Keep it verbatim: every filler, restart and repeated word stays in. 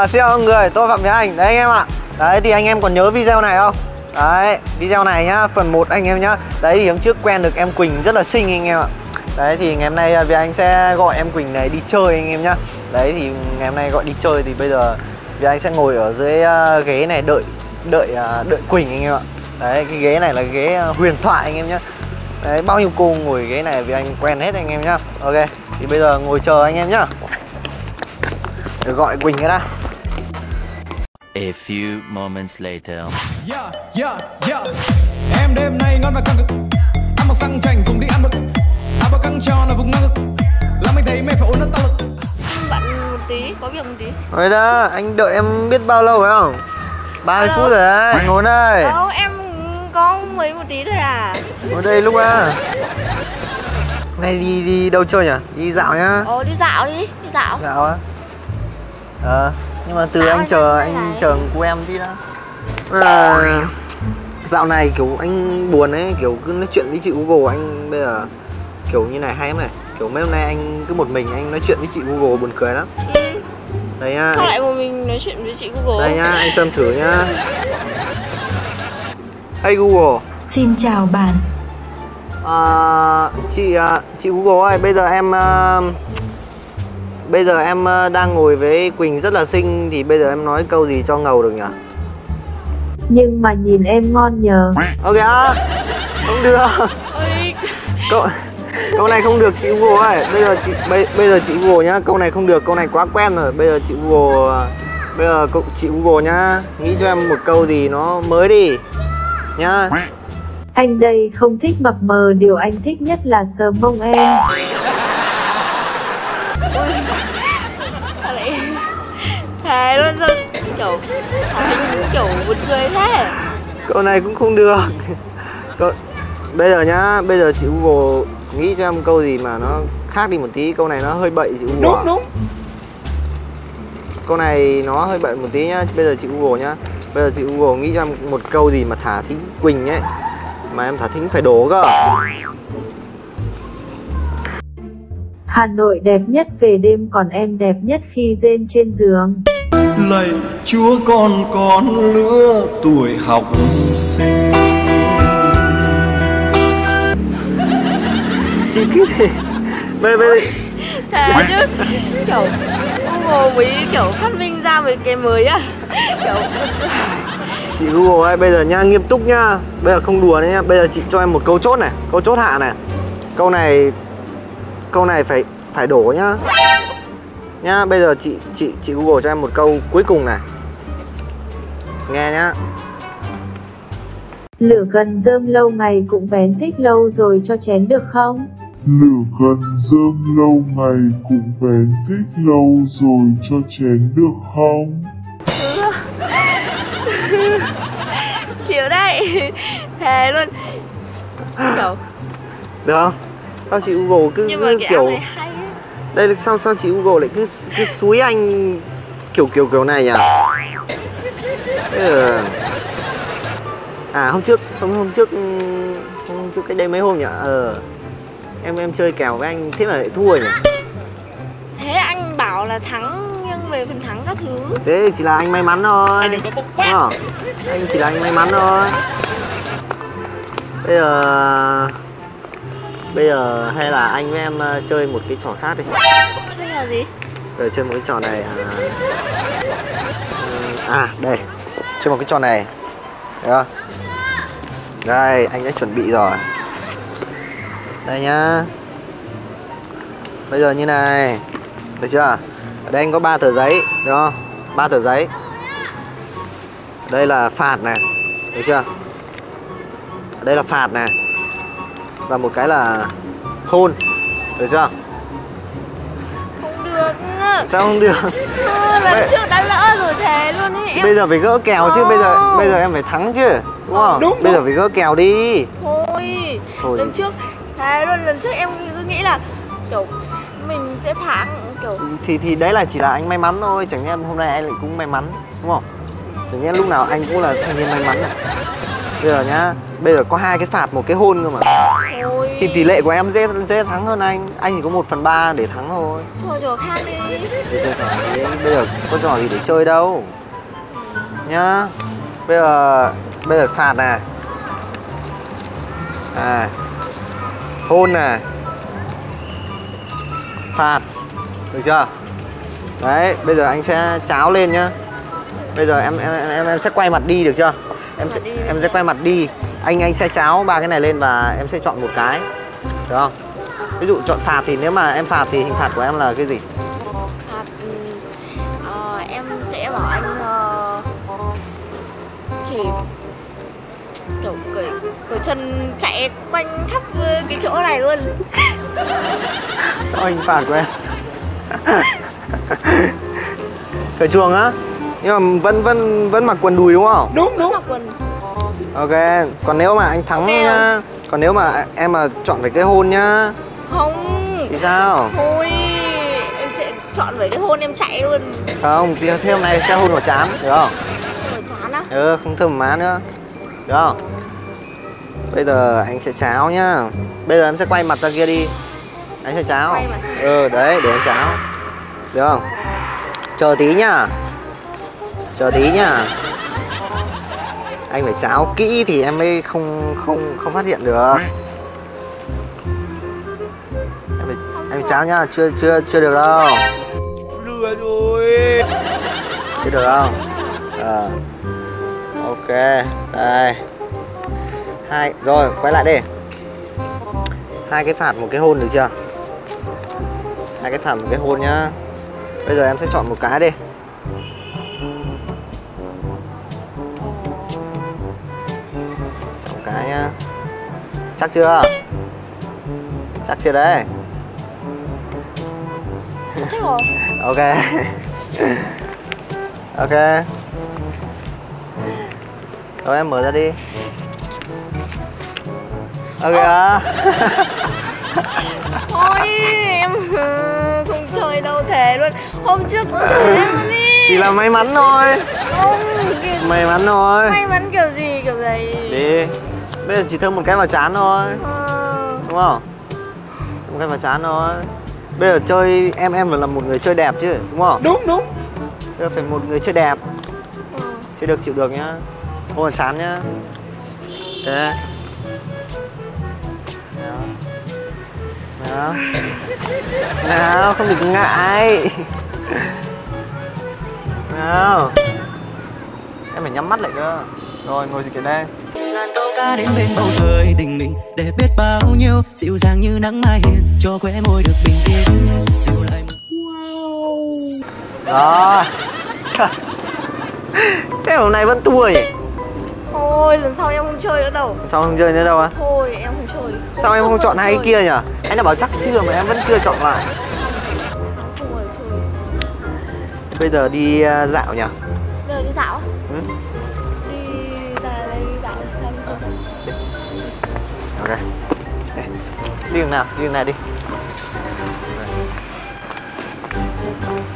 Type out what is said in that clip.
À, xin chào mọi người, tôi Phạm Thế Anh. Đấy anh em ạ. Đấy thì anh em còn nhớ video này không? Đấy, video này nhá, phần một anh em nhá. Đấy thì hôm trước quen được em Quỳnh rất là xinh anh em ạ. Đấy thì ngày hôm nay vì anh sẽ gọi em Quỳnh này đi chơi anh em nhá. Đấy thì ngày hôm nay gọi đi chơi thì bây giờ vì anh sẽ ngồi ở dưới uh, ghế này đợi đợi uh, đợi Quỳnh anh em ạ. Đấy cái ghế này là ghế uh, huyền thoại anh em nhá. Đấy bao nhiêu cô ngồi ghế này vì anh quen hết anh em nhá. Ok, thì bây giờ ngồi chờ anh em nhá. Để gọi Quỳnh cái đã. A few moments later. Yeah, yeah, yeah. Em đêm nay ngon và căng cực. Ăn một xăng chảnh cùng đi ăn mực. Áo bờ căng tròn là vùng ngang ngực. Làm anh thấy mẹ phải uống nước tăng lực. Bạn một tí, có việc một tí. Rồi đó, anh đợi em biết bao lâu phải không? ba mươi phút rồi đấy, ngồi đây. Không, em có mấy một tí thôi à. Ngồi đây lúc à. Nay đi đi đâu chơi nhỉ? Đi dạo nhá. Ồ, đi dạo đi, đi dạo. Dạo á? Ờ, nhưng mà từ Dạo anh chờ anh này. chờ cô em đi đã. À, dạo này kiểu anh buồn ấy, kiểu cứ nói chuyện với chị Google anh bây giờ kiểu như này hay lắm này. Kiểu mấy hôm nay anh cứ một mình anh nói chuyện với chị Google buồn cười lắm. Ừ. Đây nhá. Sao lại một mình nói chuyện với chị Google? Đây nhá, anh cho em thử nhá. Hey Google. Xin chào bạn. À, chị chị Google ơi, bây giờ em uh, bây giờ em đang ngồi với Quỳnh rất là xinh thì bây giờ em nói câu gì cho ngầu được nhỉ? Nhưng mà nhìn em ngon nhờ. Ok á, không được. Ôi. Câu câu này không được chị Google ơi. Bây giờ chị bây, bây giờ chị Google nhá, câu này không được, câu này quá quen rồi. Bây giờ chị Google bây giờ cậu chị Google nhá, nghĩ cho em một câu gì nó mới đi nhá. Anh đây không thích mập mờ, điều anh thích nhất là sờ mông em. Sao lại thề luôn sao kiểu hình kiểu buồn cười thế. Câu này cũng không được. Câu... Bây giờ nhá, bây giờ chị Google nghĩ cho em câu gì mà nó khác đi một tí. Câu này nó hơi bậy chị Google. Đúng đúng. Câu này nó hơi bậy một tí nhá. Bây giờ chị Google nhá. Bây giờ chị Google nghĩ cho em một câu gì mà thả thính Quỳnh ấy, mà em thả thính phải đổ cơ. Hà Nội đẹp nhất về đêm, còn em đẹp nhất khi rên trên giường. Lạy Chúa con con lứa tuổi học sinh. Chị cứ thế. Bây bây Thề chứ kiểu Google mới kiểu phát minh ra mấy cái mới á. Kiểu chị Google ơi, bây giờ nha, nghiêm túc nhá. Bây giờ không đùa nữa nhá. Bây giờ chị cho em một câu chốt này, câu chốt hạ này. Câu này câu này phải phải đổ nhá. Nhá, bây giờ chị chị chị Google cho em một câu cuối cùng này. Nghe nhá. Lửa gần rơm lâu ngày cũng bén thích lâu rồi cho chén được không? Lửa gần rơm lâu ngày cũng bén thích lâu rồi cho chén được không? chịu đây. Thề luôn. Kiểu được không? Sao chị Google cứ, nhưng mà cứ cái kiểu này hay ấy. đây là sao sao chị Google lại cứ cứ xúi anh kiểu kiểu kiểu này nhỉ? Ừ. À hôm trước hôm hôm trước hôm trước cách đây mấy hôm nhỉ? Ờ. Em em chơi kèo với anh thế mà lại thua nhỉ? Thế anh bảo là thắng nhưng về phần thắng các thứ. Thế chỉ là anh may mắn thôi. Anh đừng có bốc quét. Anh chỉ là anh may mắn thôi. Bây giờ bây giờ hay là anh với em chơi một cái trò khác đi. Chơi trò gì? Rồi chơi một cái trò này. À, à đây, chơi một cái trò này. Được không? Đây, anh đã chuẩn bị rồi. Đây nhá. Bây giờ như này. Được chưa? Ở đây anh có ba tờ giấy, được không? ba tờ giấy. Đây là phạt này. Được chưa? Ở đây là phạt này. Và một cái là hôn. Được chưa? Không được. Sao không được? Ừ, lần trước đã lỡ rồi thề luôn ấy. Em... Bây giờ phải gỡ kèo chứ, bây giờ bây giờ em phải thắng chứ. Đúng không? Đúng, bây đúng. giờ phải gỡ kèo đi. Thôi. Thôi. Lần trước thề luôn, lần trước em cứ nghĩ là kiểu mình sẽ thắng kiểu thì thì đấy là chỉ là anh may mắn thôi, chẳng nhẽ hôm nay anh lại cũng may mắn đúng không? Chẳng nhẽ lúc nào anh cũng là thanh niên may mắn này. Bây giờ nhá, bây giờ có hai cái phạt một cái hôn cơ mà. Thôi. Thì tỷ lệ của em dễ dễ thắng hơn anh. Anh chỉ có một phần ba để thắng thôi. Thôi trò khác đi. Thì chơi trò gì? Bây giờ có trò gì để chơi đâu. Nhá. Bây giờ bây giờ phạt này. À. Hôn này. Phạt. Được chưa? Đấy, bây giờ anh sẽ cháo lên nhá. Bây giờ em em em em sẽ quay mặt đi được chưa? Em sẽ em sẽ quay mặt đi. Anh anh sẽ cháo ba cái này lên và em sẽ chọn một cái. Được không? Ví dụ chọn phạt thì nếu mà em phạt thì hình phạt của em là cái gì? Phạt uh, em sẽ bảo anh uh, chỉ kiểu cởi cởi chân chạy quanh khắp cái chỗ này luôn. Đó hình phạt của em. Cởi chuồng á? Nhưng mà vẫn vẫn vẫn mặc quần đùi đúng không? Đúng đúng. Mặc quần. Ok, còn nếu mà anh thắng Okay nhá, còn nếu mà em mà chọn về cái hôn nhá. Không. Thì sao? Thôi, em sẽ chọn với cái hôn em chạy luôn. Không, thì thế hôm nay sẽ hôn vào trán, được không? Vào trán á? Ừ, không thơm má nữa. Được không? Bây giờ anh sẽ cháo nhá. Bây giờ em sẽ quay mặt ra kia đi. Anh sẽ cháo. Quay mặt sang đây. Ừ, đấy, để anh cháo. Được không? Chờ tí nhá. Chờ tí nhá. Anh phải cháo kỹ thì em mới không không không phát hiện được. Em phải, em phải cháo nhá, chưa chưa chưa được đâu. Lừa rồi. Chưa được không? À. Ok, đây. Hai, rồi quay lại đi. Hai cái phạt một cái hôn được chưa? Hai cái phạt một cái hôn nhá. Bây giờ em sẽ chọn một cái đi. Chọn cái nhá. Chắc chưa? Chắc chưa đấy? Chắc rồi. Ok. Ok. Rồi em mở ra đi. Ok á. Thôi em không chơi đâu thế luôn. Hôm trước cũng chơi luôn đi. Chỉ là may mắn thôi. Không, kiểu... May mắn thôi. May mắn kiểu gì kiểu gì. Đi. Bây giờ chỉ thơm một cái vào trán thôi. Ờ... Đúng không? Một cái vào trán thôi. Bây giờ chơi em em phải là một người chơi đẹp chứ, đúng không? Đúng đúng. Bây giờ phải một người chơi đẹp. Ừ. Chơi được chịu được nhá. Hôn vào trán nhá. Thế. Nào. Nào, không được ngại. Nào. Em phải nhắm mắt lại cơ. Rồi, ngồi dịch ở đây. Ngàn câu ca đến bên bầu trời tình mình để biết bao nhiêu dịu dàng như nắng mai hiền cho khóe môi được bình yên dịu lại. Wow. Rồi. Thế hôm nay vẫn thua nhỉ? Thôi lần sau em không chơi nữa đâu. Sao không chơi nữa đâu á? Thôi em không chơi. Không, Sao em không, không chọn hai cái kia nhỉ? Anh đã bảo chắc chưa mà em vẫn chưa chọn lại. Sao không chơi? Bây giờ đi uh, dạo nhỉ? Bây giờ đi dạo á? Ừ. Đi ra đây đi dạo xem. Ok. Đây. Đi đường nào? Đi đường này đi.